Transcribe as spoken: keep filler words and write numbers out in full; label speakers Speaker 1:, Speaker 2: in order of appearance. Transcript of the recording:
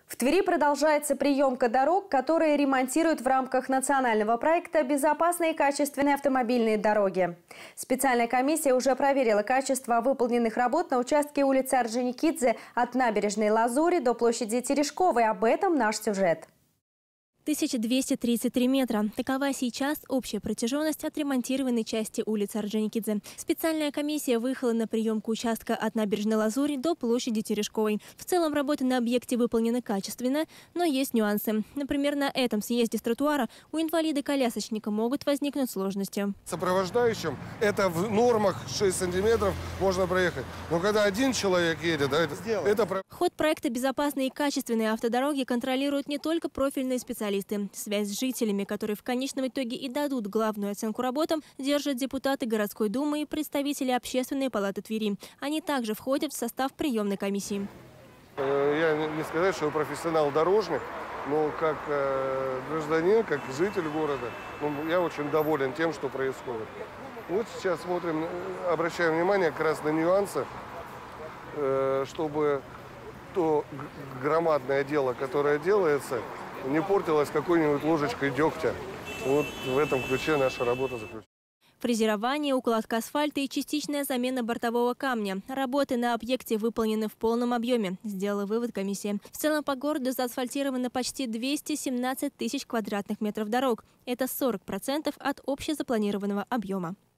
Speaker 1: В Твери продолжается приемка дорог, которые ремонтируют в рамках национального проекта «Безопасные и качественные автомобильные дороги». Специальная комиссия уже проверила качество выполненных работ на участке улицы Орджоникидзе от набережной Лазури до площади Терешковой. Об этом наш сюжет.
Speaker 2: тысяча двести тридцать три метра. Такова сейчас общая протяженность отремонтированной части улицы Орджоникидзе. Специальная комиссия выехала на приемку участка от набережной Лазури до площади Терешковой. В целом работы на объекте выполнены качественно, но есть нюансы. Например, на этом съезде с тротуара у инвалида-колясочника могут возникнуть сложности.
Speaker 3: Сопровождающим это в нормах шесть сантиметров можно проехать. Но когда один человек едет, да, это, это...
Speaker 2: Ход проекта «Безопасные и качественные автодороги» контролируют не только профильные специалисты. Связь с жителями, которые в конечном итоге и дадут главную оценку работам, держат депутаты городской думы и представители общественной палаты Твери. Они также входят в состав приемной комиссии.
Speaker 3: Я не сказать, что я профессионал-дорожник, но как э, гражданин, как житель города, ну, я очень доволен тем, что происходит. Вот сейчас смотрим, обращаем внимание как раз на нюансы, э, чтобы то громадное дело, которое делается, не портилось какой-нибудь ложечкой дегтя. Вот в этом ключе наша работа заключается.
Speaker 2: Фрезерование, укладка асфальта и частичная замена бортового камня. Работы на объекте выполнены в полном объеме, сделала вывод комиссия. В целом по городу заасфальтировано почти двести семнадцать тысяч квадратных метров дорог. Это сорок процентов от общезапланированного объема.